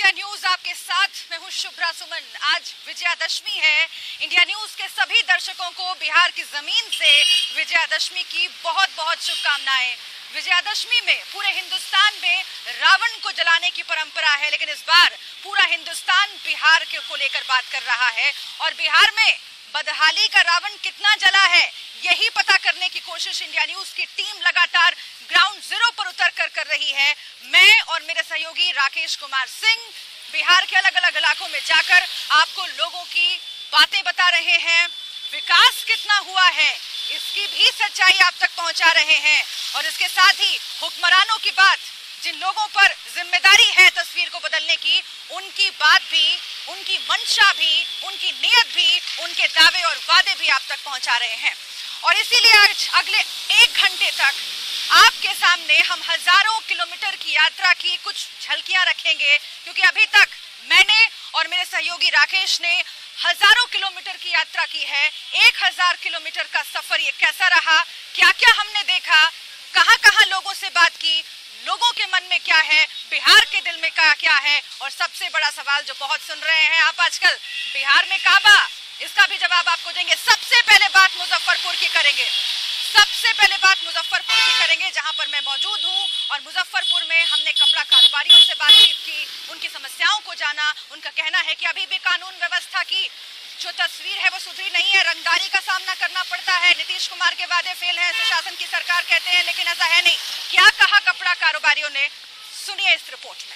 India news आपके साथ मैं हूं शुभ्रा सुमन। आज विजयादशमी है। इंडिया न्यूज के सभी दर्शकों को बिहार की जमीन से विजयादशमी की बहुत बहुत शुभकामनाएं। विजयादशमी में पूरे हिंदुस्तान में रावण को जलाने की परंपरा है, लेकिन इस बार पूरा हिंदुस्तान बिहार को लेकर बात कर रहा है और बिहार में बदहाली का रावण कितना जला है यही पता करने की कोशिश इंडिया न्यूज की टीम लगातार ग्राउंड जीरो पर उतर कर रही है। मैं और मेरे सहयोगी राकेश कुमार सिंह बिहार के अलग अलग इलाकों में जाकर आपको लोगों की बातें बता रहे हैं। विकास कितना हुआ है इसकी भी सच्चाई आप तक पहुंचा रहे हैं और इसके साथ ही हुक्मरानों की बात, जिन लोगों पर जिम्मेदारी है तस्वीर को बदलने की, उनकी बात भी, उनकी मंशा भी, उनकी नीयत भी, उनके दावे और वादे भी आप तक पहुंचा रहे हैं। और इसीलिए आज अगले 1 घंटे तक आपके सामने हम हजारों किलोमीटर की यात्रा की कुछ झलकियां रखेंगे, क्योंकि अभी तक मैंने और मेरे सहयोगी राकेश ने हजारों किलोमीटर की यात्रा की है। 1000 किलोमीटर का सफर ये कैसा रहा, क्या क्या हमने देखा, कहां कहां लोगों से बात की, लोगों के मन में क्या है, बिहार के दिल में क्या है, और सबसे बड़ा सवाल जो बहुत सुन रहे हैं आप आजकल, बिहार में काबा, इसका भी जवाब आपको देंगे। सबसे पहले बात मुजफ्फरपुर की करेंगे, सबसे पहले बात मुजफ्फरपुर की करेंगे जहां पर मैं मौजूद हूं। और मुजफ्फरपुर में हमने कपड़ा कारोबारियों से बातचीत की, उनकी समस्याओं को जाना। उनका कहना है कि अभी भी कानून व्यवस्था की जो तस्वीर है वो सुधरी नहीं है, रंगदारी का सामना करना पड़ता है। नीतीश कुमार के वादे फेल हैं, सुशासन की सरकार कहते हैं, लेकिन ऐसा है नहीं। क्या कहा कपड़ा कारोबारियों ने, सुनिए इस रिपोर्ट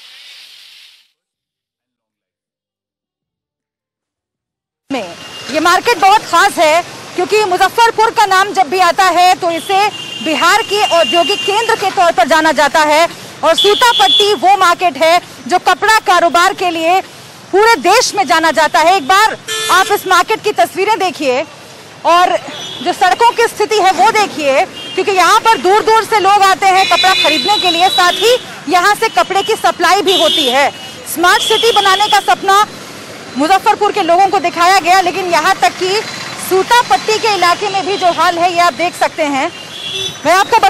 में। ये मार्केट बहुत खास है क्योंकि मुजफ्फरपुर का नाम जब भी आता है तो इसे बिहार के औद्योगिक केंद्र के तौर पर जाना जाता है और सूतापट्टी वो मार्केट है जो कपड़ा कारोबार के लिए पूरे देश में जाना जाता है। एक बार आप इस मार्केट की तस्वीरें देखिए और जो सड़कों की स्थिति है वो देखिए, क्योंकि यहाँ पर दूर दूर से लोग आते हैं कपड़ा खरीदने के लिए, साथ ही यहाँ से कपड़े की सप्लाई भी होती है। स्मार्ट सिटी बनाने का सपना मुजफ्फरपुर के लोगों को दिखाया गया, लेकिन यहाँ तक कि सूतापट्टी के इलाके में भी जो हाल है ये आप देख सकते हैं। मैं आपको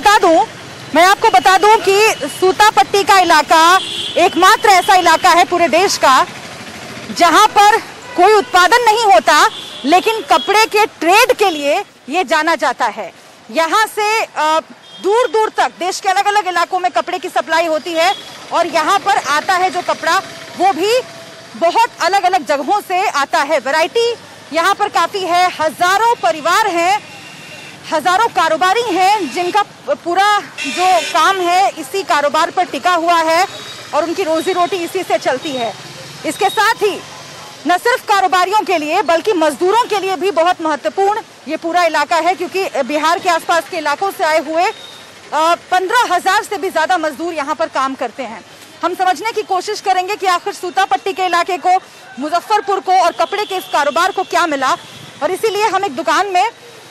बता दूं कि सूतापट्टी का इलाका एकमात्र ऐसा इलाका है पूरे देश का जहां पर कोई उत्पादन नहीं होता, लेकिन कपड़े के ट्रेड के लिए ये जाना जाता है। यहाँ से दूर दूर तक देश के अलग अलग इलाकों में कपड़े की सप्लाई होती है और यहाँ पर आता है जो कपड़ा वो भी बहुत अलग अलग जगहों से आता है। वैरायटी यहाँ पर काफी है, हजारों परिवार हैं, हजारों कारोबारी हैं जिनका पूरा जो काम है इसी कारोबार पर टिका हुआ है और उनकी रोजी रोटी इसी से चलती है। इसके साथ ही न सिर्फ कारोबारियों के लिए बल्कि मजदूरों के लिए भी बहुत महत्वपूर्ण ये पूरा इलाका है, क्योंकि बिहार के आसपास के इलाकों से आए हुए 15,000 से भी ज्यादा मजदूर यहाँ पर काम करते हैं। हम समझने की कोशिश करेंगे कि आखिर सूतापट्टी के इलाके को, मुजफ्फरपुर को और कपड़े के इस कारोबार को क्या मिला, और इसीलिए हम एक दुकान में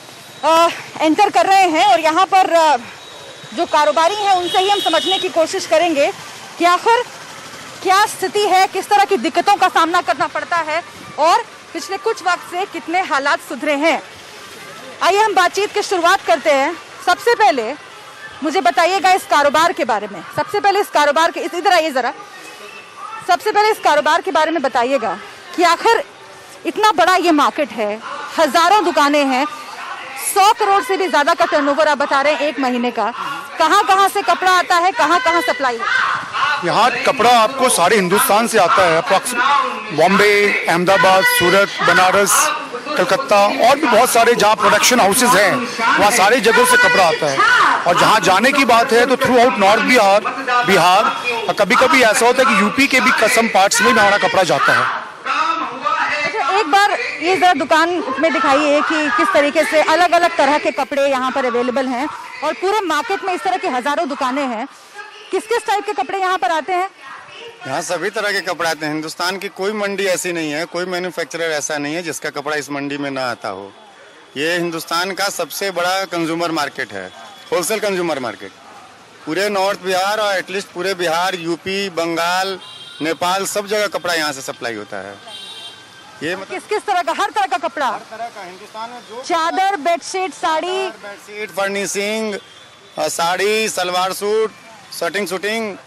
एंटर कर रहे हैं और यहाँ पर जो कारोबारी हैं उनसे ही हम समझने की कोशिश करेंगे कि आखिर क्या स्थिति है, किस तरह की दिक्कतों का सामना करना पड़ता है और पिछले कुछ वक्त से कितने हालात सुधरे हैं। आइए हम बातचीत की शुरुआत करते हैं। सबसे पहले मुझे बताइएगा इस कारोबार के बारे में, सबसे पहले इस कारोबार के, इधर आइए जरा, सबसे पहले इस कारोबार के बारे में बताइएगा कि आखिर इतना बड़ा ये मार्केट है, हजारों दुकानें हैं, 100 करोड़ से भी ज्यादा का टर्नओवर आप बता रहे हैं एक महीने का। कहां से कपड़ा आता है, कहां सप्लाई? यहाँ कपड़ा आपको सारे हिंदुस्तान से आता है, बॉम्बे, अहमदाबाद, सूरत, बनारस, कलकत्ता और भी बहुत सारे जहाँ प्रोडक्शन हाउसेज हैं वहाँ सारे जगहों से कपड़ा आता है। और जहाँ जाने की बात है तो थ्रू आउट नॉर्थ बिहार और कभी कभी ऐसा होता है कि यूपी के भी कसम पार्ट्स में हमारा कपड़ा जाता है। अच्छा, एक बार ये जरा दुकान में दिखाइए कि किस तरीके से अलग अलग तरह के कपड़े यहाँ पर अवेलेबल हैं और पूरे मार्केट में इस तरह की हजारों दुकानें हैं। किस किस टाइप के कपड़े यहाँ पर आते हैं? यहाँ सभी तरह के कपड़े आते हैं। हिंदुस्तान की कोई मंडी ऐसी नहीं है, कोई मैन्युफैक्चरर ऐसा नहीं है जिसका कपड़ा इस मंडी में ना आता हो। ये हिंदुस्तान का सबसे बड़ा कंज्यूमर मार्केट है, होलसेल कंज्यूमर मार्केट। पूरे नॉर्थ बिहार और एटलीस्ट पूरे बिहार, यूपी, बंगाल, नेपाल सब जगह कपड़ा यहाँ से सप्लाई होता है। ये मतलब किस तरह का? हर तरह का कपड़ा, हर तरह का हिंदुस्तान में जो चादर, bedsheet, sari, furnishing, sari, salwar suit, shooting,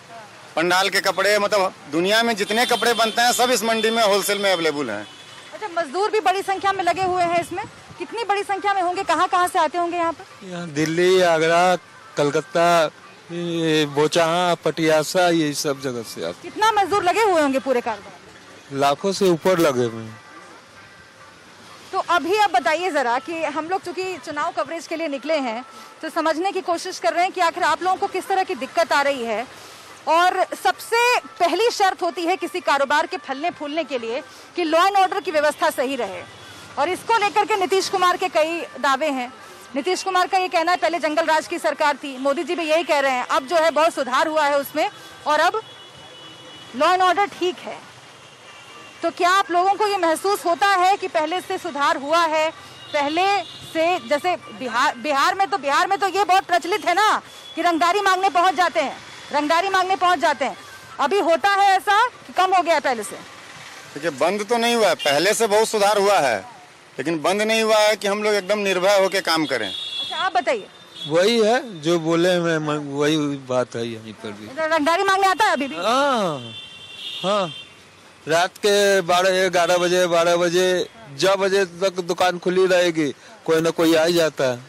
pandal के कपड़े, मतलब दुनिया में जितने कपड़े बनते हैं सब इस मंडी में होलसेल में अवेलेबल हैं। अच्छा, मजदूर भी बड़ी संख्या में लगे हुए हैं इसमें, कितनी बड़ी संख्या में होंगे, कहाँ से आते होंगे यहाँ पर? यहाँ दिल्ली, आगरा, कलकत्ता, बोचाहा, पटियासा, ये सब जगह से आते। कितना मजदूर लगे हुए होंगे पूरे कारोबार में? लाखों से ऊपर लगे हुए हैं। तो अभी आप बताइए जरा कि हम लोग चूंकि चुनाव कवरेज के लिए निकले हैं तो समझने की कोशिश कर रहे हैं कि आखिर आप लोगों को किस तरह की दिक्कत आ रही है। और सबसे पहली शर्त होती है किसी कारोबार के फलने फूलने के लिए कि लॉ एंड ऑर्डर की व्यवस्था सही रहे, और इसको लेकर के नीतीश कुमार के कई दावे हैं। नीतीश कुमार का ये कहना है पहले जंगल राज की सरकार थी, मोदी जी भी यही कह रहे हैं, अब जो है बहुत सुधार हुआ है उसमें और अब लॉ एंड ऑर्डर ठीक है। तो क्या आप लोगों को ये महसूस होता है कि पहले से सुधार हुआ है? पहले से जैसे बिहार में तो ये बहुत प्रचलित है ना कि रंगदारी मांगने पहुंच जाते हैं, अभी होता है ऐसा कि कम हो गया है पहले से? देखिए, बंद तो नहीं हुआ है, पहले से बहुत सुधार हुआ है, लेकिन बंद नहीं हुआ है कि हम लोग एकदम निर्भय होकर काम करें। अच्छा, आप बताइए। वही है जो बोले, मैं वही बात है यहीं पर भी। रंगदारी मांगने आता है अभी भी? हाँ, रात के 12 बजे जब बजे तक दुकान खुली रहेगी, कोई ना कोई आ ही जाता है।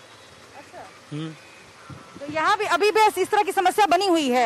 तो यहाँ भी अभी भी इस तरह की समस्या बनी हुई है?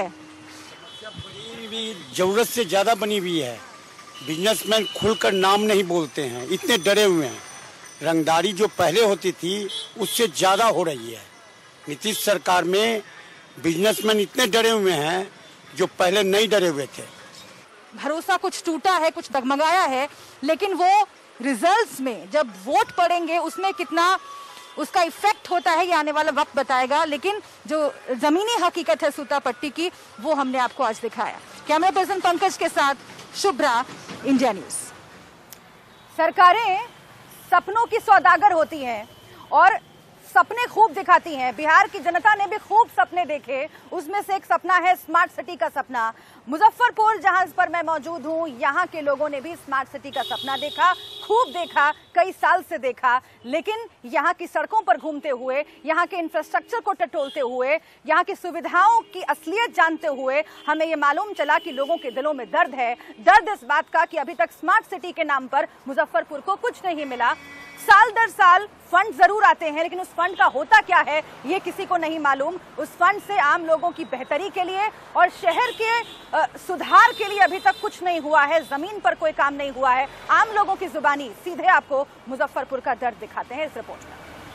जरूरत से ज्यादा बनी हुई है। बिजनेसमैन खुलकर नाम नहीं बोलते हैं, इतने डरे हुए हैं। रंगदारी जो पहले होती थी उससे ज्यादा हो रही है। नीतीश सरकार में बिजनेसमैन इतने डरे हुए हैं जो पहले नहीं डरे हुए थे। भरोसा कुछ टूटा है, कुछ डगमगाया है, लेकिन वो रिजल्ट्स में जब वोट पड़ेंगे उसमें कितना उसका इफेक्ट होता है ये आने वाला वक्त बताएगा। लेकिन जो जमीनी हकीकत है सूता पट्टी की, वो हमने आपको आज दिखाया। कैमरा पर्सन पंकज के साथ शुभ्रा, इंडिया न्यूज। सरकारें सपनों की सौदागर होती हैं और सपने खूब दिखाती हैं। बिहार की जनता ने भी खूब सपने देखे, उसमें से एक सपना है स्मार्ट सिटी का सपना। मुजफ्फरपुर जहां पर मैं मौजूद हूं, यहां के लोगों ने भी स्मार्ट सिटी का सपना देखा, खूब देखा, कई साल से देखा। लेकिन यहां की सड़कों पर घूमते हुए, यहां के इंफ्रास्ट्रक्चर को टटोलते हुए, यहां की सुविधाओं की असलियत जानते हुए हमें ये मालूम चला कि लोगों के दिलों में दर्द है। दर्द इस बात का कि अभी तक स्मार्ट सिटी के नाम पर मुजफ्फरपुर को कुछ नहीं मिला। साल दर साल फंड जरूर आते हैं, लेकिन उस फंड का होता क्या है ये किसी को नहीं मालूम। उस फंड से आम लोगों की बेहतरी के लिए और शहर के सुधार के लिए अभी तक कुछ नहीं हुआ है, जमीन पर कोई काम नहीं हुआ है। आम लोगों की जुबानी सीधे आपको मुजफ्फरपुर का दर्द दिखाते हैं इस रिपोर्ट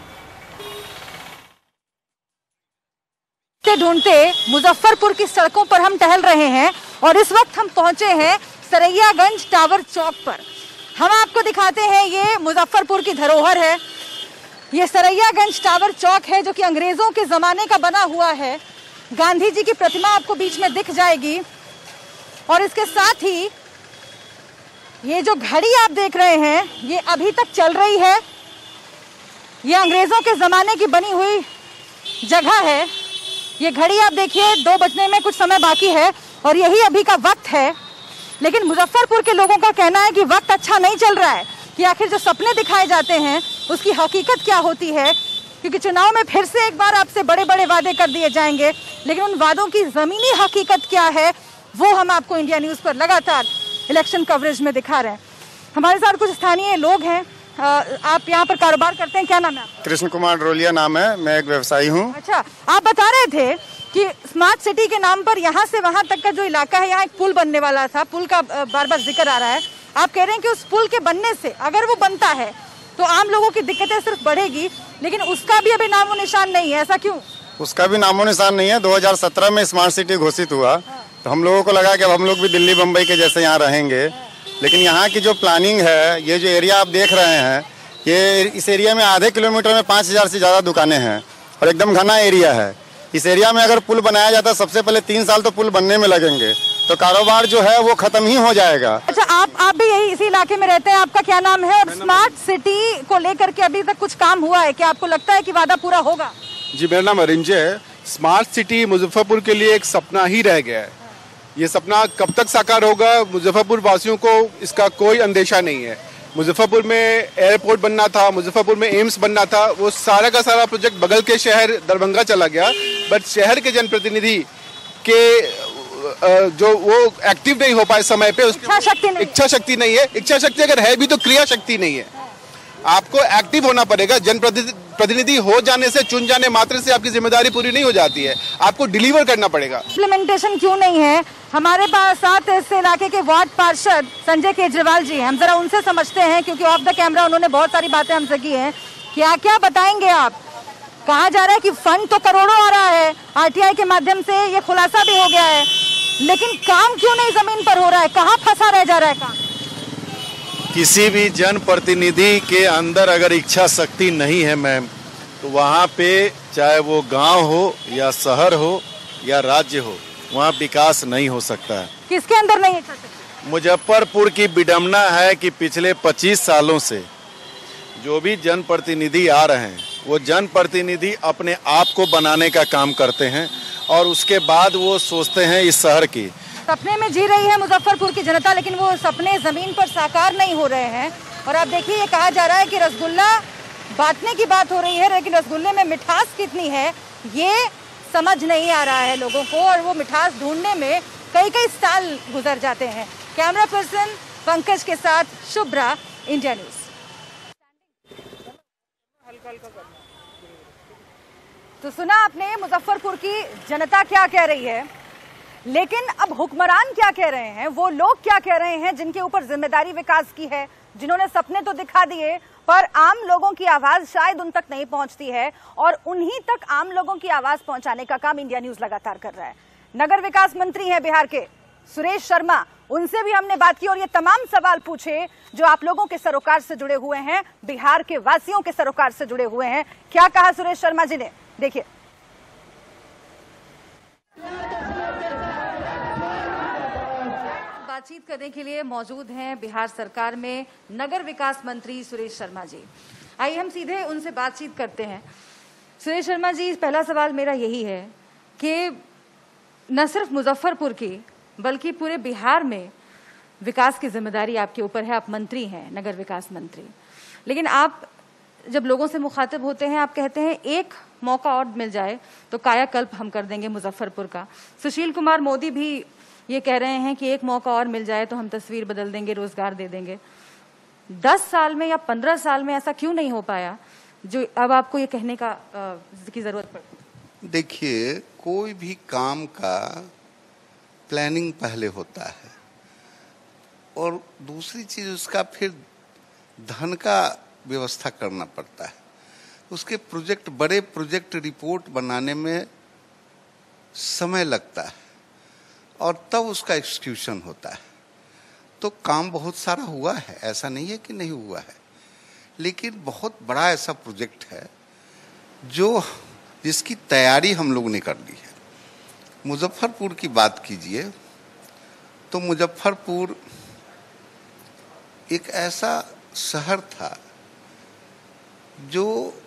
में। ढूंढते मुजफ्फरपुर की सड़कों पर हम टहल रहे हैं और इस वक्त हम पहुंचे हैं सरैयागंज टावर चौक पर। हम आपको दिखाते हैं, ये मुजफ्फरपुर की धरोहर है, ये सरैयागंज टावर चौक है जो कि अंग्रेजों के जमाने का बना हुआ है। गांधी जी की प्रतिमा आपको बीच में दिख जाएगी और इसके साथ ही ये जो घड़ी आप देख रहे हैं ये अभी तक चल रही है। ये अंग्रेजों के जमाने की बनी हुई जगह है। ये घड़ी आप देखिए 2 बजने में कुछ समय बाकी है और यही अभी का वक्त है। लेकिन मुजफ्फरपुर के लोगों का कहना है कि वक्त अच्छा नहीं चल रहा है, कि आखिर जो सपने दिखाए जाते हैं उसकी हकीकत क्या होती है। क्योंकि चुनाव में फिर से एक बार आपसे बड़े बड़े वादे कर दिए जाएंगे, लेकिन उन वादों की जमीनी हकीकत क्या है वो हम आपको इंडिया न्यूज पर लगातार इलेक्शन कवरेज में दिखा रहे हैं। हमारे साथ कुछ स्थानीय लोग हैं। आप यहाँ पर कारोबार करते हैं, क्या नाम है आपका? कृष्ण कुमार रोलिया नाम है, मैं एक व्यवसायी हूँ। अच्छा, आप बता रहे थे कि स्मार्ट सिटी के नाम पर यहाँ से वहाँ तक का जो इलाका है, यहाँ एक पुल बनने वाला था, पुल का बार बार जिक्र आ रहा है। आप कह रहे हैं कि उस पुल के बनने से अगर वो बनता है तो आम लोगों की दिक्कतें सिर्फ बढ़ेगी, लेकिन उसका भी अभी नामो निशान नहीं है, ऐसा क्यों? उसका भी नामो निशान नहीं है। 2017 में स्मार्ट सिटी घोषित हुआ तो हम लोगों को लगा कि अब हम लोग भी दिल्ली बम्बई के जैसे यहाँ रहेंगे, लेकिन यहाँ की जो प्लानिंग है, ये जो एरिया आप देख रहे हैं, ये इस एरिया में आधे किलोमीटर में 5000 से ज़्यादा दुकानें हैं और एकदम घना एरिया है। इस एरिया में अगर पुल बनाया जाता सबसे पहले 3 साल तो पुल बनने में लगेंगे, तो कारोबार जो है वो खत्म ही हो जाएगा। अच्छा, आप भी यही इसी इलाके में रहते हैं, आपका क्या नाम है? और स्मार्ट सिटी को लेकर के अभी तक कुछ काम हुआ है क्या? आपको लगता है कि वादा पूरा होगा? जी, मेरा नाम अरिंजे है। स्मार्ट सिटी मुजफ्फरपुर के लिए एक सपना ही रह गया है। ये सपना कब तक साकार होगा, मुजफ्फरपुर वासियों को इसका कोई अंदेशा नहीं है। मुजफ्फरपुर में एयरपोर्ट बनना था, मुजफ्फरपुर में एम्स बनना था, वो सारा का सारा प्रोजेक्ट बगल के शहर दरभंगा चला गया। बट शहर के जनप्रतिनिधि के जो वो एक्टिव नहीं हो पाए समय पे, इच्छा शक्ति नहीं। इच्छा शक्ति नहीं है। इच्छा शक्ति अगर है भी तो क्रिया शक्ति नहीं है। आपको एक्टिव होना पड़ेगा। जनप्रतिनिधि हो जाने से, चुन जाने मात्र से आपकी जिम्मेदारी पूरी नहीं हो जाती है, आपको डिलीवर करना पड़ेगा। इम्प्लीमेंटेशन क्यों नहीं है? हमारे पास साथ इस इलाके के वार्ड पार्षद संजय केजरीवाल जी, हम जरा उनसे समझते हैं, क्योंकि ऑफ द कैमरा उन्होंने बहुत सारी बातें हमसे की हैं। क्या क्या बताएंगे आप? कहा जा रहा है कि फंड तो करोड़ों आ रहा है, आरटीआई के माध्यम से ये खुलासा भी हो गया है, लेकिन काम क्यों नहीं जमीन पर हो रहा है? कहाँ फंसा रह जा रहा है काम? किसी भी जनप्रतिनिधि के अंदर अगर इच्छा शक्ति नहीं है मैम, तो वहाँ पे चाहे वो गांव हो या शहर हो या राज्य हो, वहाँ विकास नहीं हो सकता है। किसके अंदर नहीं इच्छा शक्ति? मुजफ्फरपुर की विडंबना है कि पिछले 25 सालों से जो भी जनप्रतिनिधि आ रहे हैं, वो जनप्रतिनिधि अपने आप को बनाने का काम करते हैं और उसके बाद वो सोचते हैं इस शहर की। सपने में जी रही है मुजफ्फरपुर की जनता, लेकिन वो सपने जमीन पर साकार नहीं हो रहे हैं। और आप देखिए, ये कहा जा रहा है कि रसगुल्ला बांटने की बात हो रही है, लेकिन रसगुल्ले में मिठास कितनी है ये समझ नहीं आ रहा है लोगों को, और वो मिठास ढूंढने में कई कई साल गुजर जाते हैं। कैमरा पर्सन पंकज के साथ शुभ्रा, इंडिया न्यूज। तो सुना आपने मुजफ्फरपुर की जनता क्या कह रही है, लेकिन अब हुक्मरान क्या कह रहे हैं, वो लोग क्या कह रहे हैं जिनके ऊपर जिम्मेदारी विकास की है, जिन्होंने सपने तो दिखा दिए पर आम लोगों की आवाज शायद उन तक नहीं पहुंचती है, और उन्हीं तक आम लोगों की आवाज पहुंचाने का काम इंडिया न्यूज लगातार कर रहा है। नगर विकास मंत्री हैं बिहार के सुरेश शर्मा, उनसे भी हमने बात की और ये तमाम सवाल पूछे जो आप लोगों के सरोकार से जुड़े हुए हैं, बिहार के वासियों के सरोकार से जुड़े हुए हैं। क्या कहा सुरेश शर्मा जी ने, देखिए। बातचीत करने के लिए मौजूद हैं बिहार सरकार में नगर विकास मंत्री सुरेश शर्मा जी। आइए हम सीधे उनसे बातचीत करते हैं। सुरेश शर्मा जी, पहला सवाल मेरा यही है कि न सिर्फ मुजफ्फरपुर की बल्कि पूरे बिहार में विकास की जिम्मेदारी आपके ऊपर है, आप मंत्री हैं, नगर विकास मंत्री, लेकिन आप जब लोगों से मुखातिब होते हैं आप कहते हैं एक मौका और मिल जाए तो कायाकल्प हम कर देंगे मुजफ्फरपुर का। सुशील कुमार मोदी भी ये कह रहे हैं कि एक मौका और मिल जाए तो हम तस्वीर बदल देंगे, रोजगार दे देंगे। 10 साल में या 15 साल में ऐसा क्यों नहीं हो पाया जो अब आपको ये कहने की जरूरत पड़ती? देखिए, कोई भी काम का प्लानिंग पहले होता है और दूसरी चीज उसका फिर धन का व्यवस्था करना पड़ता है। उसके प्रोजेक्ट, बड़े प्रोजेक्ट रिपोर्ट बनाने में समय लगता है और तब उसका एक्सक्यूशन होता है। तो काम बहुत सारा हुआ है, ऐसा नहीं है कि नहीं हुआ है, लेकिन बहुत बड़ा ऐसा प्रोजेक्ट है जिसकी तैयारी हम लोगों ने कर ली है। मुजफ्फरपुर की बात कीजिए तो मुजफ्फरपुर एक ऐसा शहर था जो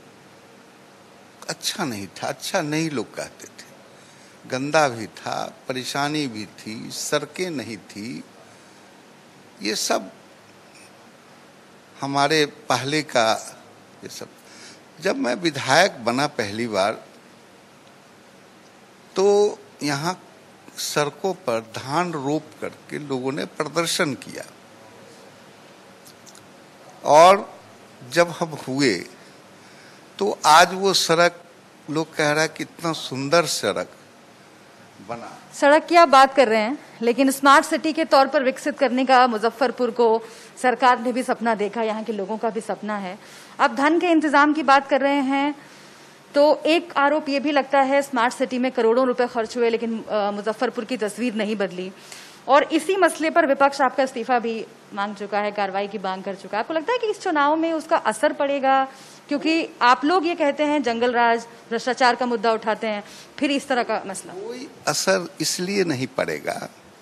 अच्छा नहीं था, अच्छा नहीं लोग कहते थे, गंदा भी था, परेशानी भी थी, सड़कें नहीं थी। ये सब हमारे पहले का ये सब। जब मैं विधायक बना पहली बार तो यहाँ सड़कों पर धान रोप करके लोगों ने प्रदर्शन किया, और जब हम हुए तो आज वो सड़क लोग कह रहा है कितना सुंदर सड़क बना। सड़क की आप बात कर रहे हैं, लेकिन स्मार्ट सिटी के तौर पर विकसित करने का मुजफ्फरपुर को सरकार ने भी सपना देखा, यहाँ के लोगों का भी सपना है। अब धन के इंतजाम की बात कर रहे हैं तो एक आरोप ये भी लगता है स्मार्ट सिटी में करोड़ों रुपए खर्च हुए लेकिन मुजफ्फरपुर की तस्वीर नहीं बदली, और इसी मसले पर विपक्ष आपका इस्तीफा भी मांग चुका है, कार्रवाई की मांग कर चुका है। आपको लगता है कि इस चुनाव में उसका असर पड़ेगा? क्योंकि आप लोग ये कहते हैं जंगल राज, भ्रष्टाचार का मुद्दा उठाते हैं, फिर इस तरह का मसला। कोई असर इसलिए नहीं पड़ेगा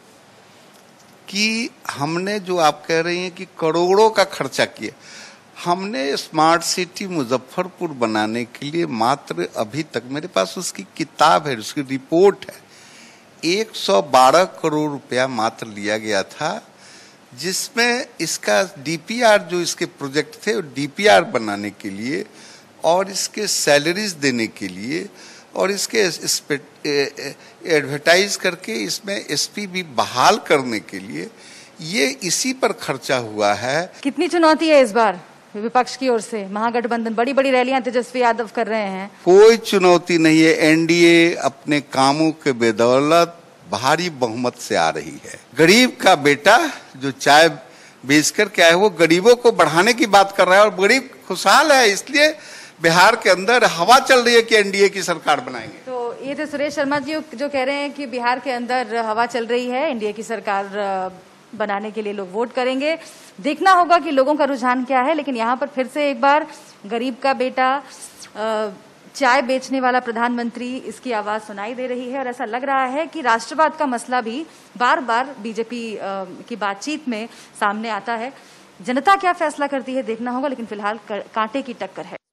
कि हमने, जो आप कह रही हैं कि करोड़ों का खर्चा किया, हमने स्मार्ट सिटी मुजफ्फरपुर बनाने के लिए मात्र अभी तक, मेरे पास उसकी किताब है, उसकी रिपोर्ट है, 112 करोड़ रुपया मात्र लिया गया था, जिसमें इसका डीपीआर, जो इसके प्रोजेक्ट थे, डीपीआर बनाने के लिए और इसके सैलरीज देने के लिए और इसके एडवर्टाइज करके इसमें एसपी भी बहाल करने के लिए ये इसी पर खर्चा हुआ है। कितनी चुनौती है इस बार विपक्ष की ओर से? महागठबंधन बड़ी बड़ी रैलियां तेजस्वी यादव कर रहे हैं। कोई चुनौती नहीं है। एनडीए अपने कामों के बदौलत भारी बहुमत से आ रही है। गरीब का बेटा जो चाय बेचकर क्या है वो गरीबों को बढ़ाने की बात कर रहा है और गरीब खुशहाल है, इसलिए बिहार के अंदर हवा चल रही है कि एनडीए की सरकार बनाएंगे। तो ये थे सुरेश शर्मा जी जो कह रहे हैं कि बिहार के अंदर हवा चल रही है, एनडीए की सरकार बनाने के लिए लोग वोट करेंगे। देखना होगा कि लोगों का रुझान क्या है। लेकिन यहाँ पर फिर से एक बार गरीब का बेटा, चाय बेचने वाला प्रधानमंत्री, इसकी आवाज सुनाई दे रही है और ऐसा लग रहा है कि राष्ट्रवाद का मसला भी बार बार बीजेपी की बातचीत में सामने आता है। जनता क्या फैसला करती है देखना होगा, लेकिन फिलहाल कांटे की टक्कर है।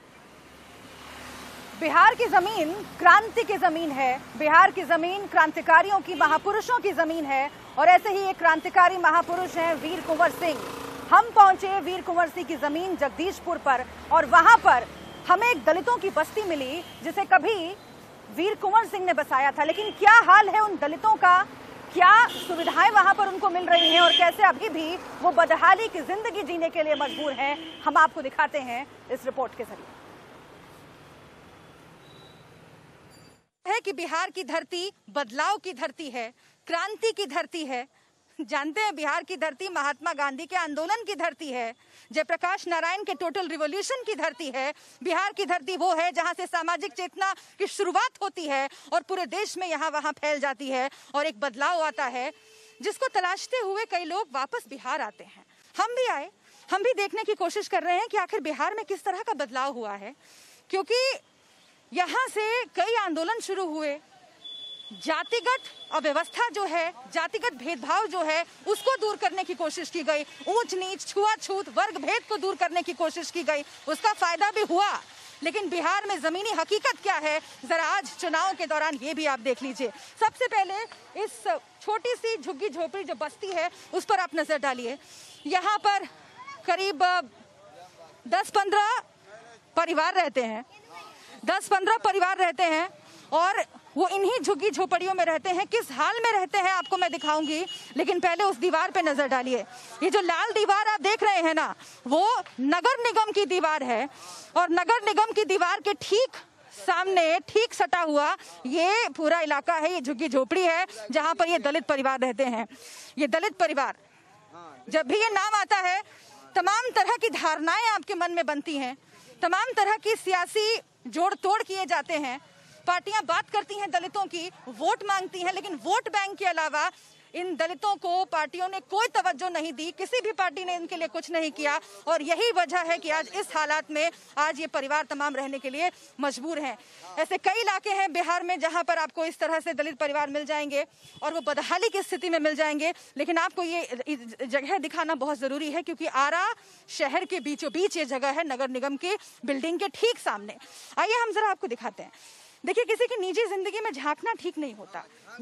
बिहार की जमीन क्रांति की जमीन है। बिहार की जमीन क्रांतिकारियों की, महापुरुषों की जमीन है और ऐसे ही एक क्रांतिकारी महापुरुष हैं वीर कुंवर सिंह। हम पहुंचे वीर कुंवर सिंह की जमीन जगदीशपुर पर और वहां पर हमें एक दलितों की बस्ती मिली जिसे कभी वीर कुंवर सिंह ने बसाया था। लेकिन क्या हाल है उन दलितों का, क्या सुविधाएं वहां पर उनको मिल रही हैं और कैसे अभी भी वो बदहाली की जिंदगी जीने के लिए मजबूर हैं, हम आपको दिखाते हैं इस रिपोर्ट के जरिए। है कि बिहार की धरती बदलाव की धरती है, क्रांति की धरती है। जानते हैं बिहार की धरती महात्मा गांधी के आंदोलन की धरती है, जयप्रकाश नारायण के टोटल रिवॉल्यूशन की धरती है। बिहार की धरती वो है जहां से सामाजिक चेतना की शुरुआत होती है और पूरे देश में यहाँ वहां फैल जाती है और एक बदलाव आता है जिसको तलाशते हुए कई लोग वापस बिहार आते हैं। हम भी आए, हम भी देखने की कोशिश कर रहे हैं कि आखिर बिहार में किस तरह का बदलाव हुआ है, क्योंकि यहाँ से कई आंदोलन शुरू हुए। जातिगत अव्यवस्था जो है, जातिगत भेदभाव जो है, उसको दूर करने की कोशिश की गई। ऊंच नीच, छुआछूत, वर्ग भेद को दूर करने की कोशिश की गई। उसका फायदा भी हुआ। लेकिन बिहार में जमीनी हकीकत क्या है, जरा आज चुनाव के दौरान ये भी आप देख लीजिए। सबसे पहले इस छोटी सी झुग्गी झोपड़ी जो बस्ती है उस पर आप नजर डालिए। यहाँ पर करीब 10-15 परिवार रहते हैं, 10-15 परिवार रहते हैं और वो इन्हीं झुग्गी झोपड़ियों में रहते हैं। किस हाल में रहते हैं आपको मैं दिखाऊंगी, लेकिन पहले उस दीवार पे नजर डालिए। ये जो लाल दीवार आप देख रहे हैं ना, वो नगर निगम की दीवार है और नगर निगम की दीवार के ठीक सामने, ठीक सटा हुआ ये पूरा इलाका है, ये झुग्गी झोपड़ी है जहाँ पर ये दलित परिवार रहते हैं। ये दलित परिवार, जब भी ये नाम आता है तमाम तरह की धारणाएं आपके मन में बनती हैं, तमाम तरह की सियासी जोड़ तोड़ किए जाते हैं। पार्टियां बात करती हैं दलितों की, वोट मांगती हैं, लेकिन वोट बैंक के अलावा इन दलितों को पार्टियों ने कोई तवज्जो नहीं दी, किसी भी पार्टी ने इनके लिए कुछ नहीं किया और यही वजह है कि आज इस हालात में आज ये परिवार तमाम रहने के लिए मजबूर हैं। ऐसे कई इलाके हैं बिहार में जहां पर आपको इस तरह से दलित परिवार मिल जाएंगे और वो बदहाली की स्थिति में मिल जाएंगे। लेकिन आपको ये जगह दिखाना बहुत जरूरी है क्योंकि आरा शहर के बीचों बीच ये जगह है, नगर निगम की बिल्डिंग के ठीक सामने। आइए हम जरा आपको दिखाते हैं। देखिए, किसी की निजी जिंदगी में झांकना ठीक नहीं होता,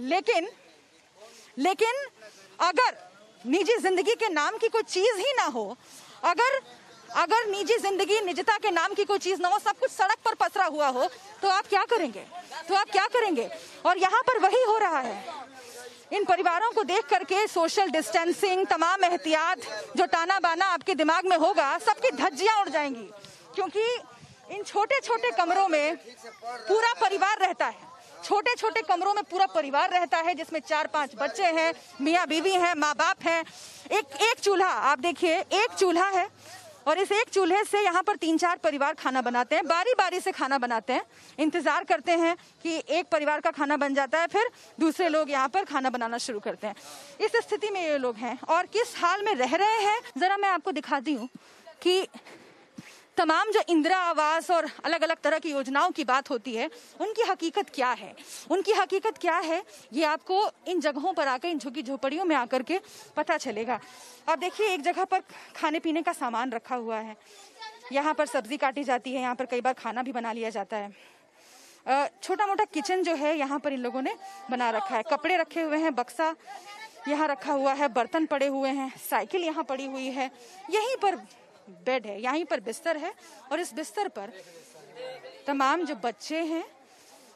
लेकिन अगर निजी जिंदगी के नाम की कोई चीज ही ना हो, अगर निजी जिंदगी, निजता के नाम की कोई चीज ना हो, सब कुछ सड़क पर पसरा हुआ हो, तो आप क्या करेंगे? और यहाँ पर वही हो रहा है। इन परिवारों को देख करके सोशल डिस्टेंसिंग, तमाम एहतियात जो ताना बाना आपके दिमाग में होगा, सबकी धज्जियां उड़ जाएंगी, क्योंकि इन छोटे छोटे कमरों में पूरा परिवार रहता है। छोटे छोटे कमरों में पूरा परिवार रहता है जिसमें 4-5 बच्चे हैं, मियाँ बीवी हैं, माँ बाप हैं। एक चूल्हा, आप देखिए, एक चूल्हा है और इस एक चूल्हे से यहाँ पर 3-4 परिवार खाना बनाते हैं, बारी बारी से खाना बनाते हैं, इंतजार करते हैं कि एक परिवार का खाना बन जाता है, फिर दूसरे लोग यहाँ पर खाना बनाना शुरू करते हैं। इस स्थिति में ये लोग हैं और किस हाल में रह रहे हैं जरा मैं आपको दिखाती हूँ कि तमाम जो इंदिरा आवास और अलग अलग तरह की योजनाओं की बात होती है, उनकी हकीकत क्या है, ये आपको इन जगहों पर आकर, इन झुग्गी झोपड़ियों में आकर के पता चलेगा। अब देखिए, एक जगह पर खाने पीने का सामान रखा हुआ है, यहाँ पर सब्जी काटी जाती है, यहाँ पर कई बार खाना भी बना लिया जाता है। छोटा मोटा किचन जो है यहाँ पर इन लोगों ने बना रखा है। कपड़े रखे हुए हैं, बक्सा यहाँ रखा हुआ है, बर्तन पड़े हुए हैं, साइकिल यहाँ पड़ी हुई है, यहीं पर बेड है, यहीं पर बिस्तर है और इस बिस्तर पर तमाम जो बच्चे हैं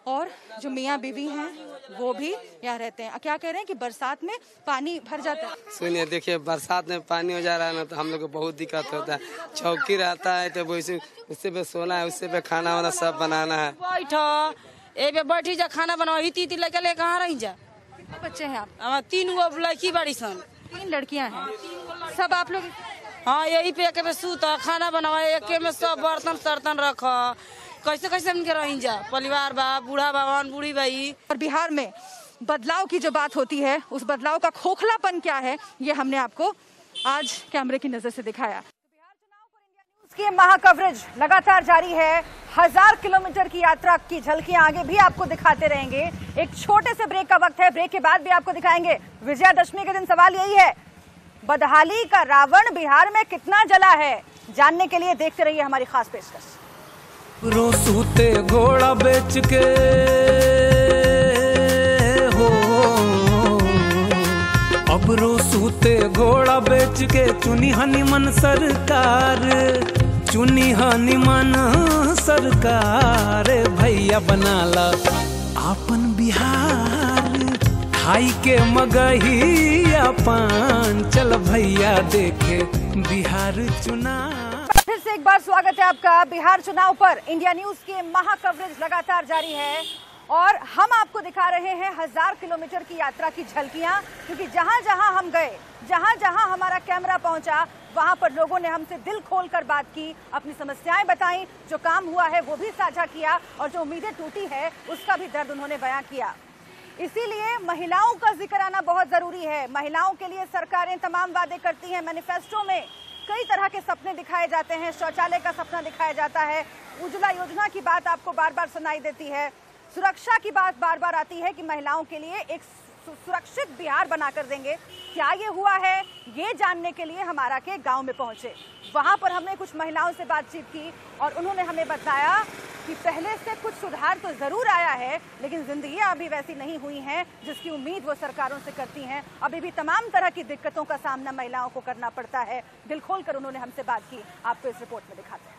और जो मियाँ बीवी हैं वो भी यहाँ रहते हैं। क्या कह रहे हैं कि बरसात में पानी भर जाता है? सुनिए, देखिए, बरसात में पानी हो जा रहा है ना, तो हम लोग को बहुत दिक्कत होता है। चौकी रहता है तो वैसे उससे पे सोना है, उससे पे खाना वाना सब बनाना है। बैठी जा, खाना बनाओ, इती लेके कहाँ रही जा। कितने बच्चे हैं आप? हमारे 3 गो लड़की बड़ी सन। 3 लड़कियां हैं। सब आप लोग? हाँ, यही पे एक में सूता, खाना बनावा, एक में सब बर्तन सर्तन रखा, कैसे कैसे उनके रही जा, परिवार बा, बूढ़ा बावन, बूढ़ी बाई। और बिहार में बदलाव की जो बात होती है, उस बदलाव का खोखलापन क्या है, ये हमने आपको आज कैमरे की नजर से दिखाया। बिहार चुनाव पर इंडिया न्यूज की महा कवरेज लगातार जारी है। 1000 किलोमीटर की यात्रा की झलकियां आगे भी आपको दिखाते रहेंगे। एक छोटे से ब्रेक का वक्त है, ब्रेक के बाद भी आपको दिखाएंगे। विजयादशमी के दिन सवाल यही है, बदहाली का रावण बिहार में कितना जला है, जानने के लिए देखते रहिए हमारी खास पेशकश। सूते घोड़ा बेच के हो, अब सूते घोड़ा बेच के चुनी हनीमन सरकार, चुनी हनीमन सरकार, भैया बनाला आपन बिहार, खाई के मगहिया पान, चल भैया देखे बिहार चुनाव। फिर से एक बार स्वागत है आपका। बिहार चुनाव पर इंडिया न्यूज की महा कवरेज लगातार जारी है और हम आपको दिखा रहे हैं 1000 किलोमीटर की यात्रा की झलकियां, क्योंकि जहां जहां हम गए, जहां जहां हमारा कैमरा पहुंचा, वहां पर लोगों ने हमसे दिल खोलकर बात की, अपनी समस्याएं बताई, जो काम हुआ है वो भी साझा किया और जो उम्मीदें टूटी है उसका भी दर्द उन्होंने बयां किया। इसीलिए महिलाओं का जिक्र आना बहुत जरूरी है। महिलाओं के लिए सरकारें तमाम वादे करती हैं, मैनिफेस्टो में कई तरह के सपने दिखाए जाते हैं, शौचालय का सपना दिखाया जाता है, उज्ज्वला योजना की बात आपको बार बार सुनाई देती है, सुरक्षा की बात बार बार आती है कि महिलाओं के लिए एक सुरक्षित बिहार बनाकर देंगे। क्या ये हुआ है, ये जानने के लिए हमारा के गांव में पहुंचे। वहां पर हमने कुछ महिलाओं से बातचीत की और उन्होंने हमें बताया कि पहले से कुछ सुधार तो जरूर आया है, लेकिन जिंदगियां अभी वैसी नहीं हुई हैं जिसकी उम्मीद वो सरकारों से करती हैं। अभी भी तमाम तरह की दिक्कतों का सामना महिलाओं को करना पड़ता है। दिल खोलकर उन्होंने हमसे बात की, आपको इस रिपोर्ट में दिखाते हैं।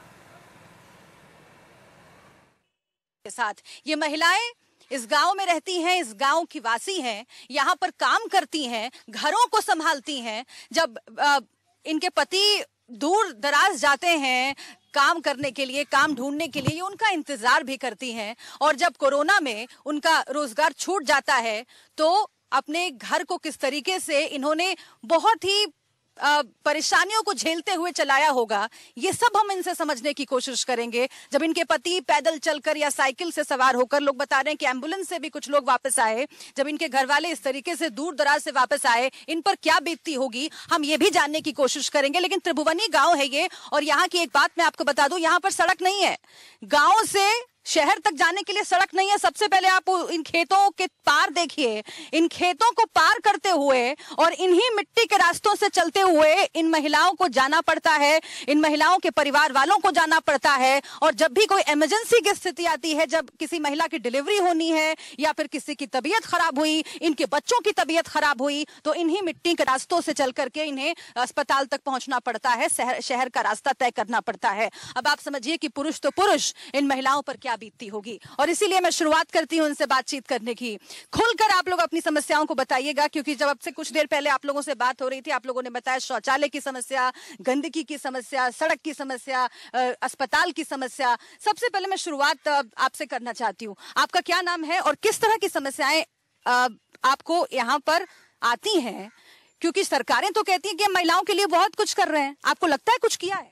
साथ ये महिलाएं इस गांव में रहती हैं, इस गांव की वासी हैं, यहाँ पर काम करती हैं, घरों को संभालती हैं। जब इनके पति दूर दराज जाते हैं काम करने के लिए, काम ढूंढने के लिए, ये उनका इंतजार भी करती हैं। और जब कोरोना में उनका रोजगार छूट जाता है तो अपने घर को किस तरीके से इन्होंने बहुत ही परेशानियों को झेलते हुए चलाया होगा, ये सब हम इनसे समझने की कोशिश करेंगे। जब इनके पति पैदल चलकर या साइकिल से सवार होकर, लोग बता रहे हैं कि एम्बुलेंस से भी कुछ लोग वापस आए, जब इनके घर वाले इस तरीके से दूर दराज से वापस आए, इन पर क्या बीतती होगी, हम ये भी जानने की कोशिश करेंगे। लेकिन त्रिभुवनी गांव है ये, और यहाँ की एक बात मैं आपको बता दूं, यहाँ पर सड़क नहीं है। गांव से शहर तक जाने के लिए सड़क नहीं है। सबसे पहले आप इन खेतों के पार देखिए, इन खेतों को पार करते हुए और इन्हीं मिट्टी के रास्तों से चलते हुए इन महिलाओं को जाना पड़ता है, इन महिलाओं के परिवार वालों को जाना पड़ता है। और जब भी कोई इमरजेंसी की स्थिति आती है, जब किसी महिला की डिलीवरी होनी है या फिर किसी की तबीयत खराब हुई, इनके बच्चों की तबीयत खराब हुई, तो इन्हीं मिट्टी के रास्तों से चल करके इन्हें अस्पताल तक पहुंचना पड़ता है, शहर का रास्ता तय करना पड़ता है। अब आप समझिए कि पुरुष तो पुरुष, इन महिलाओं पर क्या बीतती होगी। और इसीलिए मैं शुरुआत करती हूं उनसे बातचीत करने की। खुलकर आप लोग अपनी समस्याओं को बताइएगा, क्योंकि जब अब से कुछ देर पहले आप लोगों से बात हो रही थी, आप लोगों ने बताया शौचालय की समस्या, गंदगी की समस्या, सड़क की समस्या, अस्पताल की समस्या। सबसे पहले मैं शुरुआत आपसे करना चाहती हूँ, आपका क्या नाम है और किस तरह की समस्याएं आपको यहाँ पर आती हैं? क्योंकि सरकारें तो कहती हैं कि हम महिलाओं के लिए बहुत कुछ कर रहे हैं, आपको लगता है कुछ किया है?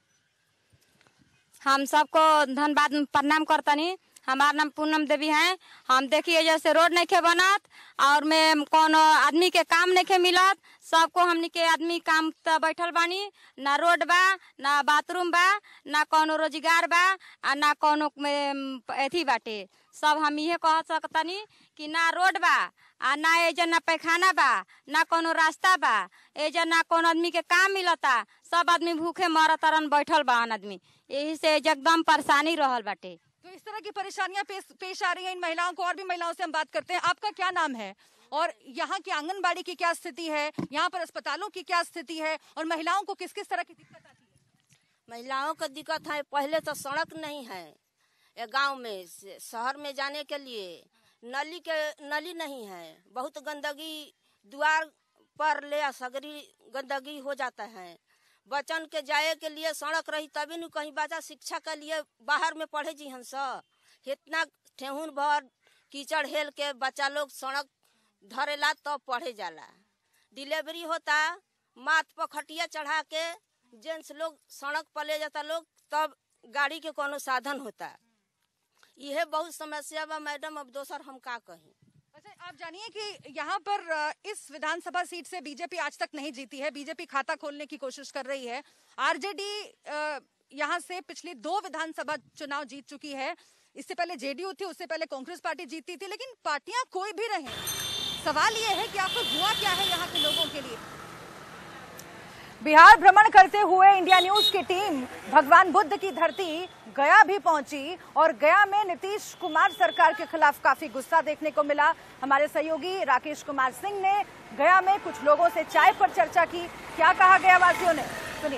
हम सबको धन्यवाद प्रणाम करतनी। हमारा नाम पूनम देवी है। हम देखिए जैसे रोड नहीं खे बनत और में कोनो आदमी के काम नहीं खे मिलत, सबको हमनी के आदमी काम त बैठल बानी, ना रोड बा, ना बाथरूम बा, ना कोनो रोजगार बा, ना कोनो एथी बाटे। सब हम ये कह सकतनी कि ना रोड बा, ना एजा ना पैखाना बा, ना कोनो रास्ता बा, एजा ना कोनो आदमी के काम मिलता, सब आदमी भूखे मरतरन बैठल बा आदमी। यही से एकदम परेशानी रहल बाटे। तो इस तरह की परेशानियां पेश आ रही हैं इन महिलाओं को। और भी महिलाओं से हम बात करते हैं। आपका क्या नाम है और यहाँ की आंगनबाड़ी की क्या स्थिति है, यहाँ पर अस्पतालों की क्या स्थिति है, और महिलाओं को किस किस तरह की दिक्कत आती है? महिलाओं को दिक्कत है, पहले तो सड़क नहीं है, गांव में शहर में जाने के लिए नली नहीं है, बहुत गंदगी द्वार पर ले सगरी गंदगी हो जाता है। बच्चन के जाए के लिए सड़क रही तभी न कहीं बच्चा शिक्षा के लिए बाहर में पढ़े जी हंस इतना ठेहुन भर कीचड़ हेल के बच्चा लोग सड़क धरेला तो पढ़े जाला। डिलीवरी होता माथ पर खटिया चढ़ा के जेंट्स लोग सड़क पर ले जाता लोग, तब गाड़ी के कोनो साधन होता। यह बहुत समस्या बा मैडम, अब दोसर हम का कहीं। अच्छा, आप जानिए कि यहाँ पर इस विधानसभा सीट से बीजेपी आज तक नहीं जीती है। बीजेपी खाता खोलने की कोशिश कर रही है। आरजेडी यहाँ से पिछले 2 विधानसभा चुनाव जीत चुकी है। इससे पहले जेडीयू थी, उससे पहले कांग्रेस पार्टी जीती थी, लेकिन पार्टियां कोई भी रहे, सवाल ये है कि आखिर हुआ क्या है यहाँ के लोगों के लिए। बिहार भ्रमण करते हुए इंडिया न्यूज की टीम भगवान बुद्ध की धरती गया भी पहुंची और गया में नीतीश कुमार सरकार के खिलाफ काफी गुस्सा देखने को मिला। हमारे सहयोगी राकेश कुमार सिंह ने गया में कुछ लोगों से चाय पर चर्चा की। क्या कहा गया वासियों ने, सुनिए।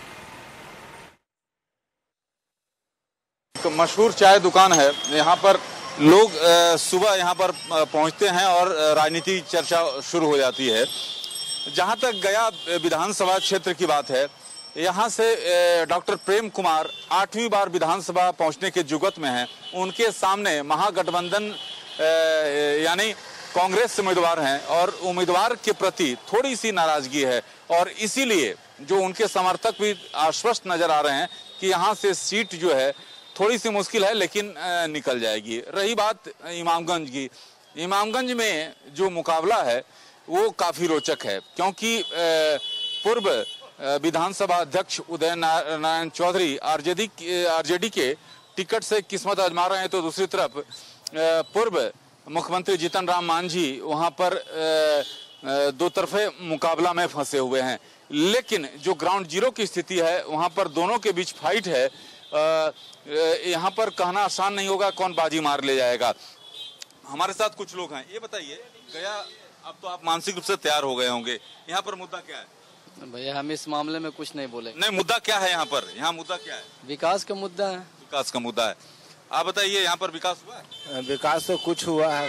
मशहूर चाय दुकान है, यहाँ पर लोग सुबह यहाँ पर पहुँचते हैं और राजनीति चर्चा शुरू हो जाती है। जहाँ तक गया विधानसभा क्षेत्र की बात है, यहाँ से डॉक्टर प्रेम कुमार 8वीं बार विधानसभा पहुँचने के जुगत में हैं। उनके सामने महागठबंधन यानी कांग्रेस उम्मीदवार हैं और उम्मीदवार के प्रति थोड़ी सी नाराजगी है और इसीलिए जो उनके समर्थक भी आश्वस्त नजर आ रहे हैं कि यहाँ से सीट जो है थोड़ी सी मुश्किल है लेकिन निकल जाएगी। रही बात इमामगंज की, इमामगंज में जो मुकाबला है वो काफी रोचक है क्योंकि पूर्व विधानसभा अध्यक्ष उदय नारायण चौधरी आरजेडी के टिकट से किस्मत आजमा रहे हैं, तो दूसरी तरफ पूर्व मुख्यमंत्री जीतन राम मांझी वहां पर दो तरफे मुकाबला में फंसे हुए हैं। लेकिन जो ग्राउंड जीरो की स्थिति है वहां पर दोनों के बीच फाइट है। यहाँ पर कहना आसान नहीं होगा कौन बाजी मार ले जाएगा। हमारे साथ कुछ लोग हैं, ये बताइए गया अब तो आप मानसिक रूप से तैयार हो गए होंगे, यहाँ पर मुद्दा क्या है? भैया हम इस मामले में कुछ नहीं बोले। नहीं, मुद्दा क्या है यहाँ पर? यहाँ मुद्दा क्या है? विकास का मुद्दा है। विकास का मुद्दा है। आप बताइए यहाँ पर विकास हुआ है? विकास तो कुछ हुआ है।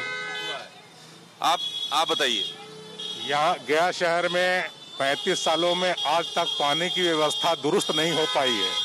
आप बताइए। यहाँ गया शहर में 35 सालों में आज तक पानी की व्यवस्था दुरुस्त नहीं हो पाई है,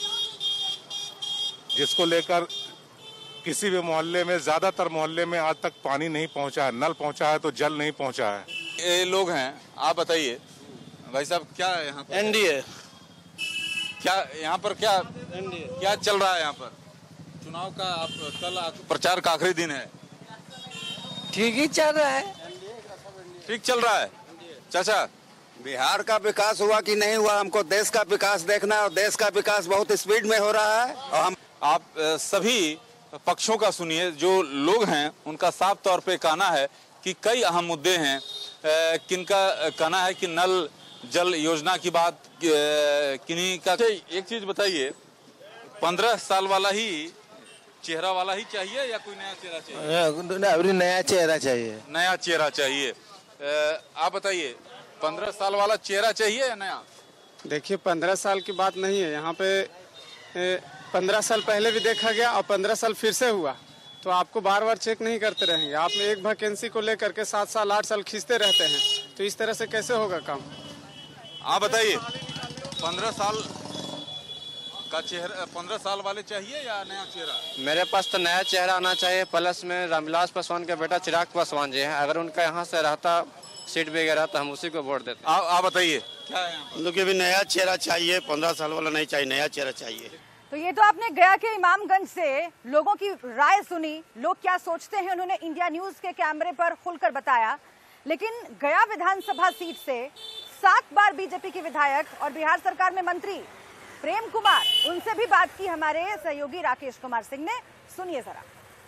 जिसको लेकर किसी भी मोहल्ले में, ज्यादातर मोहल्ले में आज तक पानी नहीं पहुंचा है। नल पहुंचा है तो जल नहीं पहुंचा है। ये लोग हैं, आप बताइए भाई साहब क्या है यहाँ पर? एनडीए। क्या यहाँ पर क्या क्या चल रहा है? यहाँ पर चुनाव का आप कल प्रचार का आखिरी दिन है। ठीक ही चल रहा है। ठीक चल रहा है। चाचा, बिहार का विकास हुआ कि नहीं हुआ, हमको देश का विकास देखना है और देश का विकास बहुत स्पीड में हो रहा है। और हम आप सभी पक्षों का सुनिए। जो लोग हैं उनका साफ तौर पे कहना है कि कई अहम मुद्दे हैं। किनका कहना है कि नल जल योजना की बात, किन्हीं का। एक चीज बताइए, 15 साल वाला ही चेहरा वाला ही चाहिए या कोई नया चेहरा चाहिए? अभी नया चेहरा चाहिए। नया चेहरा चाहिए। आप बताइए, 15 साल वाला चेहरा चाहिए या नया? देखिए, 15 साल की बात नहीं है। यहाँ पे 15 साल पहले भी देखा गया और 15 साल फिर से हुआ, तो आपको बार बार चेक नहीं करते रहेंगे। आप एक वैकेंसी को लेकर के 7 साल 8 साल खींचते रहते हैं, तो इस तरह से कैसे होगा काम? आप बताइए, 15 साल का चेहरा, 15 साल वाले चाहिए या नया चेहरा? मेरे पास तो नया चेहरा आना चाहिए। प्लस में रामविलास पासवान के बेटा चिराग पासवान जी हैं, अगर उनका यहाँ से रहता सीट वगैरह तो हम उसी को वोट देते। आप बताइए क्या है यहाँ पर? लोग भी नया चेहरा चाहिए, 15 साल वाला नहीं चाहिए, नया चेहरा चाहिए। तो ये तो आपने गया के इमामगंज से लोगों की राय सुनी, लोग क्या सोचते हैं उन्होंने इंडिया न्यूज के कैमरे पर खुलकर बताया। लेकिन गया विधानसभा सीट से 7 बार बीजेपी के विधायक और बिहार सरकार में मंत्री प्रेम कुमार, उनसे भी बात की हमारे सहयोगी राकेश कुमार सिंह ने। सुनिए जरा।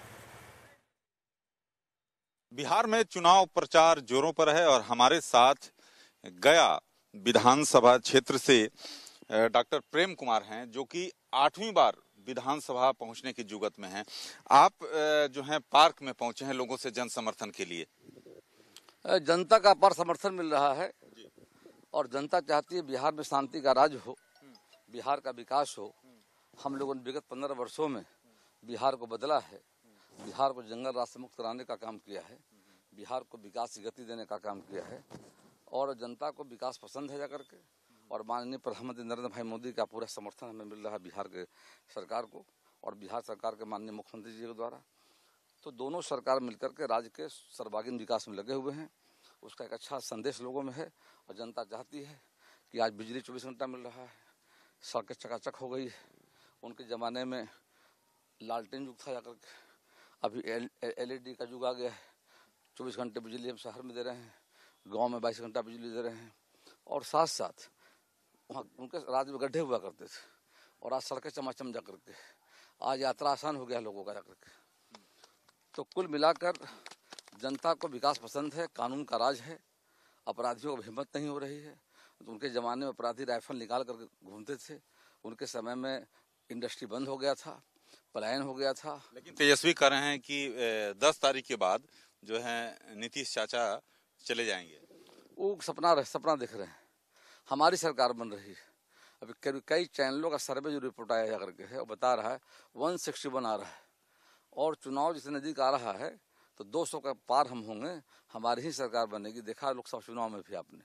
बिहार में चुनाव प्रचार जोरों पर है और हमारे साथ गया विधानसभा क्षेत्र से डॉक्टर प्रेम कुमार हैं, जो कि 8वीं बार विधानसभा पहुंचने की जुगत में हैं। आप जो हैं पार्क में पहुंचे हैं लोगों से जन समर्थन के लिए। जनता का अपार समर्थन मिल रहा है और जनता चाहती है बिहार में शांति का राज हो, बिहार का विकास हो। हम लोगों ने विगत 15 वर्षों में बिहार को बदला है, बिहार को जंगल राज से मुक्त कराने का काम किया है, बिहार को विकास की गति देने का काम किया है और जनता को विकास पसंद है जाकर के। और माननीय प्रधानमंत्री नरेंद्र भाई मोदी का पूरा समर्थन हमें मिल रहा है बिहार के सरकार को और बिहार सरकार के माननीय मुख्यमंत्री जी के द्वारा। तो दोनों सरकार मिलकर के राज्य के सर्वांगीण विकास में लगे हुए हैं। उसका एक अच्छा संदेश लोगों में है और जनता चाहती है कि आज बिजली 24 घंटा मिल रहा है, सड़कें चकाचक हो गई है। उनके ज़माने में लालटेन युग था जाकर के, अभी LED का युग आ गया है। 24 घंटे बिजली हम शहर में दे रहे हैं, गांव में 22 घंटा बिजली दे रहे हैं और साथ साथ वहाँ उनके राज्य में गड्ढे हुआ करते थे और आज सड़कें चमाचम जा करके, आज यात्रा आसान हो गया लोगों का जा करके। तो कुल मिलाकर जनता को विकास पसंद है, कानून का राज है, अपराधियों को हिम्मत नहीं हो रही है। तो उनके ज़माने में अपराधी राइफल निकाल कर घूमते थे, उनके समय में इंडस्ट्री बंद हो गया था, पलायन हो गया था। लेकिन तेजस्वी कह रहे हैं कि 10 तारीख के बाद जो है नीतीश चाचा चले जाएंगे। वो सपना देख रहे हैं। हमारी सरकार बन रही है। अभी कई चैनलों का सर्वे जो रिपोर्ट आया जा करके है वो बता रहा है 161 आ रहा है और चुनाव जिस नज़दीक आ रहा है तो 200 का पार हम होंगे, हमारी ही सरकार बनेगी। देखा लोकसभा चुनाव में भी आपने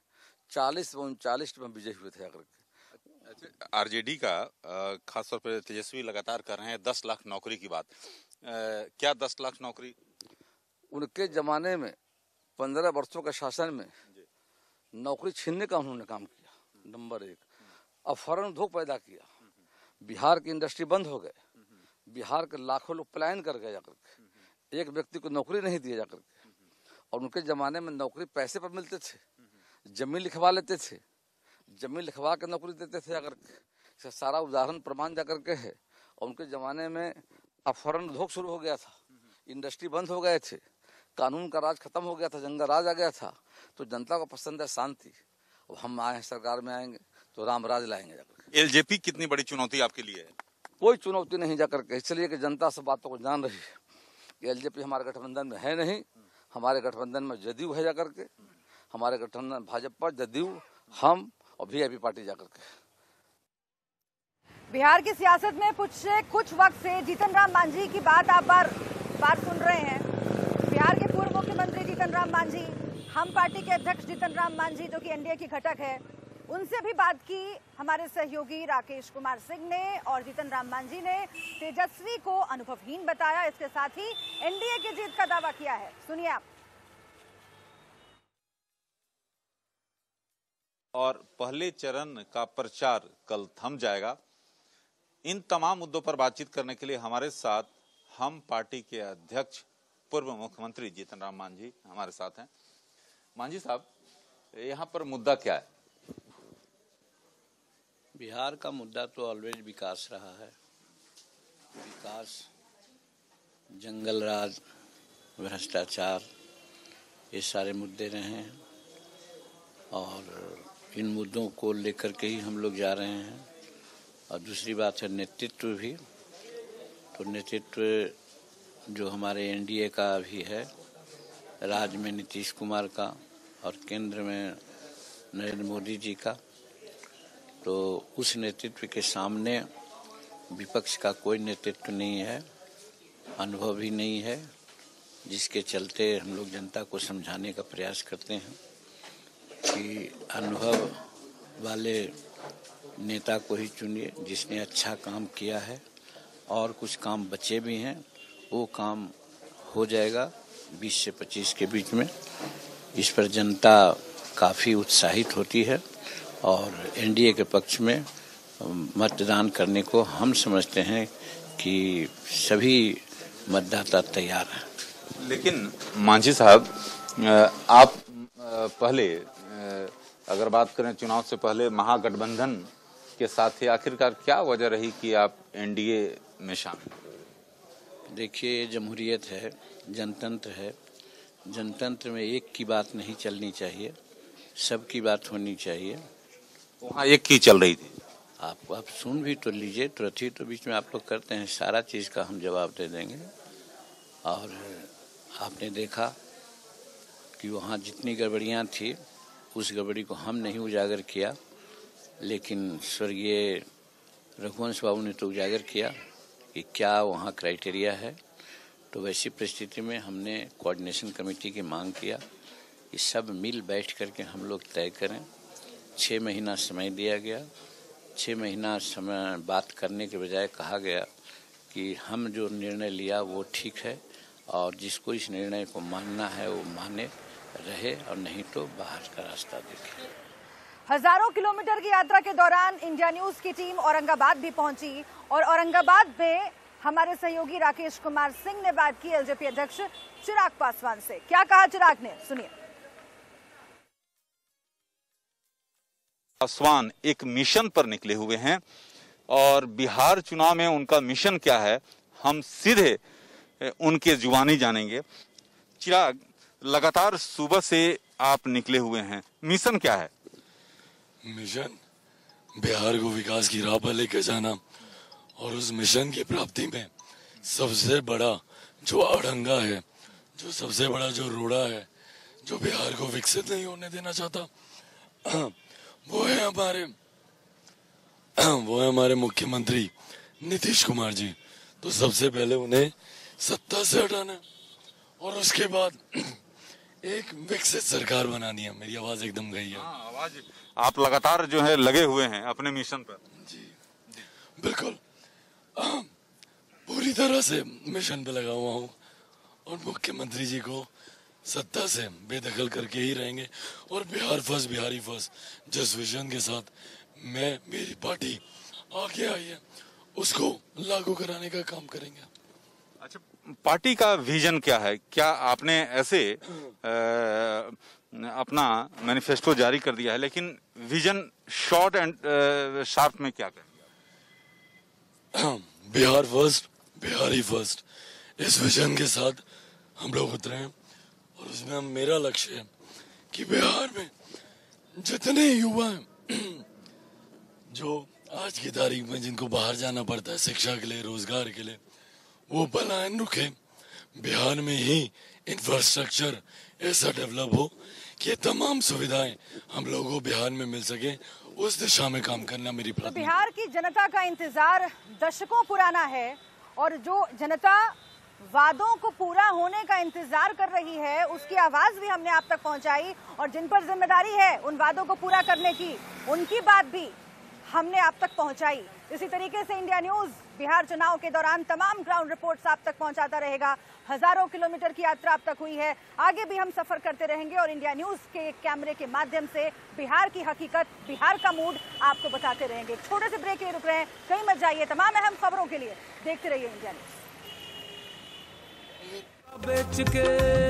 40-39 में विजय हुए थे आकर के। आरजेडी का खासतौर पर तेजस्वी लगातार कर रहे हैं 10 लाख नौकरी की बात। क्या 10 लाख नौकरी? उनके जमाने में 15 वर्षों के शासन में नौकरी छीनने का उन्होंने काम किया। नंबर 1, अपहरण उद्योग पैदा किया, बिहार की इंडस्ट्री बंद हो गए, बिहार के लाखों लोग पलायन कर गए जाकर के, एक व्यक्ति को नौकरी नहीं दिया जाकर के। और उनके जमाने में नौकरी पैसे पर मिलते थे, जमीन लिखवा लेते थे, जमीन लिखवा के नौकरी देते थे जाकर के। सारा उदाहरण प्रमाण जाकर के है। और उनके जमाने में अपहरण उद्योग शुरू हो गया था, इंडस्ट्री बंद हो गए थे, कानून का राज खत्म हो गया था, जंगल राज आ गया था। तो जनता को पसंद है शांति। अब हम आए हैं, सरकार में आएंगे तो राम राज लाएंगे जाकर। एलजेपी कितनी बड़ी चुनौती आपके लिए है? कोई चुनौती नहीं जाकर के, इसलिए कि जनता सब बातों को जान रही है कि एलजेपी हमारे गठबंधन में है नहीं। हमारे गठबंधन में जदयू है जाकर के, हमारे गठबंधन भाजपा, जदयू, हम और वीआईपी पार्टी जाकर के। बिहार की सियासत में कुछ वक्त से जीतन राम मांझी की बात आप बार सुन रहे हैं। बिहार के पूर्व मुख्यमंत्री जीतन राम मांझी, हम पार्टी के अध्यक्ष जीतन राम मांझी जो कि एनडीए की घटक है, उनसे भी बात की हमारे सहयोगी राकेश कुमार सिंह ने। और जीतन राम मांझी ने तेजस्वी को अनुभवहीन बताया, इसके साथ ही एनडीए की जीत का दावा किया है। सुनिए आप। और पहले चरण का प्रचार कल थम जाएगा। इन तमाम मुद्दों पर बातचीत करने के लिए हमारे साथ हम पार्टी के अध्यक्ष पूर्व मुख्यमंत्री जीतन राम मांझी हमारे साथ हैं। मांझी साहब, यहाँ पर मुद्दा क्या है? बिहार का मुद्दा तो ऑलवेज विकास रहा है। विकास, जंगल राज, भ्रष्टाचार, ये सारे मुद्दे रहे हैं और इन मुद्दों को लेकर के ही हम लोग जा रहे हैं। और दूसरी बात है नेतृत्व भी। तो नेतृत्व जो हमारे एनडीए का भी है, राज्य में नीतीश कुमार का और केंद्र में नरेंद्र मोदी जी का, तो उस नेतृत्व के सामने विपक्ष का कोई नेतृत्व नहीं है, अनुभव भी नहीं है, जिसके चलते हम लोग जनता को समझाने का प्रयास करते हैं कि अनुभव वाले नेता को ही चुनिए जिसने अच्छा काम किया है और कुछ काम बचे भी हैं, वो काम हो जाएगा 20 से 25 के बीच में। इस पर जनता काफ़ी उत्साहित होती है और एनडीए के पक्ष में मतदान करने को हम समझते हैं कि सभी मतदाता तैयार हैं। लेकिन मांझी साहब, आप पहले अगर बात करें चुनाव से पहले महागठबंधन के साथ थे, आखिरकार क्या वजह रही कि आप एनडीए में शामिल? देखिए, जमहूरियत है, जनतंत्र है। जनतंत्र में एक की बात नहीं चलनी चाहिए, सबकी बात होनी चाहिए। वहाँ एक की चल रही थी। आप सुन भी तो लीजिए, तुरंत ही तो बीच में आप लोग करते हैं। सारा चीज़ का हम जवाब दे देंगे। और आपने देखा कि वहाँ जितनी गड़बड़ियाँ थी उस गड़बड़ी को हम नहीं उजागर किया, लेकिन स्वर्गीय रघुवंश बाबू ने तो उजागर किया। कि क्या वहाँ क्राइटेरिया है। तो वैसी परिस्थिति में हमने कोऑर्डिनेशन कमेटी की मांग किया कि सब मिल बैठ करके हम लोग तय करें। 6 महीना समय दिया गया। 6 महीना समय बात करने के बजाय कहा गया कि हम जो निर्णय लिया वो ठीक है और जिसको इस निर्णय को मानना है वो माने रहे और नहीं तो बाहर का रास्ता देखे। हजारों किलोमीटर की यात्रा के दौरान इंडिया न्यूज की टीम औरंगाबाद भी पहुंची और औरंगाबाद में हमारे सहयोगी राकेश कुमार सिंह ने बात की एलजेपी अध्यक्ष चिराग पासवान से। क्या कहा चिराग ने, सुनिए। पासवान एक मिशन पर निकले हुए हैं और बिहार चुनाव में उनका मिशन क्या है हम सीधे उनके जुबानी जानेंगे। चिराग, लगातार सुबह से आप निकले हुए हैं, मिशन क्या है? मिशन बिहार को विकास की राह पर लेकर जाना और उस मिशन की प्राप्ति में सबसे बड़ा जो अड़ंगा है, जो सबसे बड़ा जो रोड़ा है, जो बिहार को विकसित नहीं होने देना चाहता, वो है हमारे मुख्यमंत्री नीतीश कुमार जी। तो सबसे पहले उन्हें सत्ता से हटाना और उसके बाद एक विकसित सरकार बनानी है। मेरी आवाज एकदम गई है। आवाज आप लगातार जो है लगे हुए हैं अपने मिशन पर। जी बिल्कुल, पूरी तरह से मिशन पे लगा हुआ हूँ और मुख्यमंत्री जी को सत्ता से बेदखल करके ही रहेंगे और बिहार फर्स्ट बिहारी फर्स्ट जिस विजन के साथ मेरी पार्टी आगे आई है उसको लागू कराने का काम करेंगे। अच्छा, पार्टी का विजन क्या है? क्या आपने ऐसे अपना मैनिफेस्टो जारी कर दिया है, लेकिन विजन शॉर्ट एंड शार्प में क्या करेंगे? बिहार फर्स्ट बिहारी फर्स्ट इस विजन के साथ हम लोग उतरे हैं और उसमें मेरा लक्ष्य है कि बिहार में जितने युवा हैं जो आज की तारीख में जिनको बाहर जाना पड़ता है शिक्षा के लिए, रोजगार के लिए, वो पलायन रुके। बिहार में ही इंफ्रास्ट्रक्चर ऐसा डेवलप हो कि ये तमाम सुविधाएं हम लोगों को बिहार में मिल सके, उस दिशा में काम करना मेरी प्राथमिकता है। बिहार की जनता का इंतजार दशकों पुराना है और जो जनता वादों को पूरा होने का इंतजार कर रही है उसकी आवाज भी हमने आप तक पहुंचाई और जिन पर जिम्मेदारी है उन वादों को पूरा करने की, उनकी बात भी हमने आप तक पहुंचाई। इसी तरीके से इंडिया न्यूज बिहार चुनाव के दौरान तमाम ग्राउंड रिपोर्ट्स आप तक पहुंचाता रहेगा। हजारों किलोमीटर की यात्रा अब तक हुई है, आगे भी हम सफर करते रहेंगे और इंडिया न्यूज के कैमरे के माध्यम से बिहार की हकीकत, बिहार का मूड आपको बताते रहेंगे। छोटे से ब्रेक के लिए रुक रहे हैं, कहीं मत जाइए। तमाम अहम खबरों के लिए देखते रहिए इंडिया न्यूज। बेच के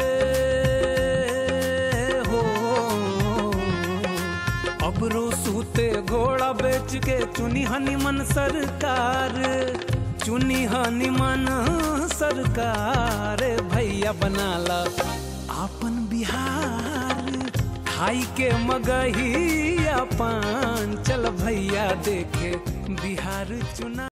हो अबरू सूते घोड़ा बेच के चुनी हनीमन सरकार, चुनी हनीमन सरकार भैया बनाला आपन बिहार, खाई के मगही पान चल भैया देखे बिहार चुना।